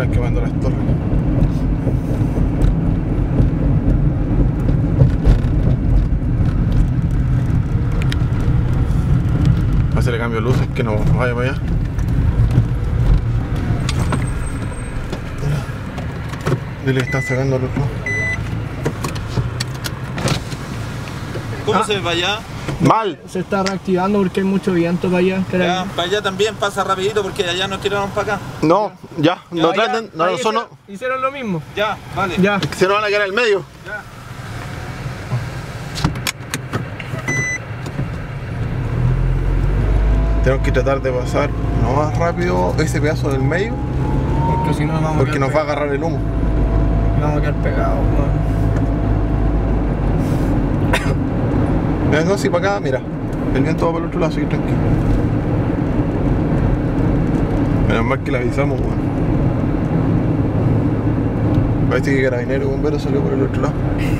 están quemando las torres. Hacerle cambio de luces que no vaya para allá. Dile que están sacando los otro. ¿Cómo se ve para allá? ¡Mal! Se está reactivando porque hay mucho viento para allá. Ya, para allá también pasa rapidito porque allá nos tiraron para acá. No, ya, no Ya, traten, no, ahí eso no. hicieron lo mismo. Ya, vale. Ya. Se nos van a quedar en el medio. Ya. Tenemos que tratar de pasar lo más rápido ese pedazo del medio, Porque si no nos vamos porque a quedar nos va a agarrar el humo. Vamos a quedar pegados, weón. Mira, no, si para acá, mira, el viento va para el otro lado, así que tranquilo. Menos mal que le avisamos, weón. Parece que Carabinero y Bombero salió por el otro lado.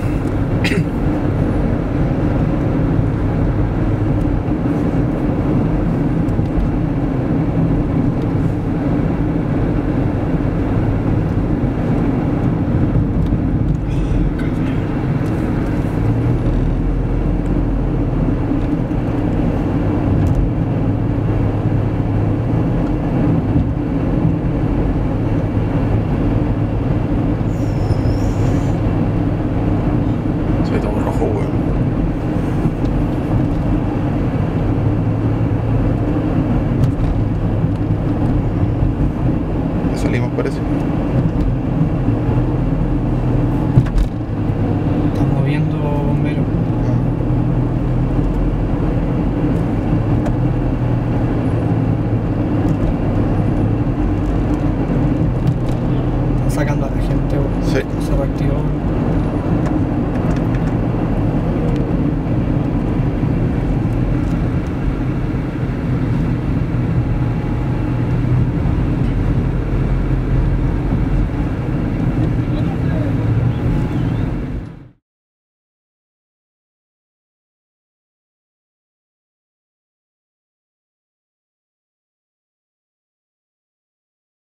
Se ve todo rojo, weón. Ya salimos, parece. Están moviendo bomberos. Están sacando a la gente, weón. Sí. Se reactivó.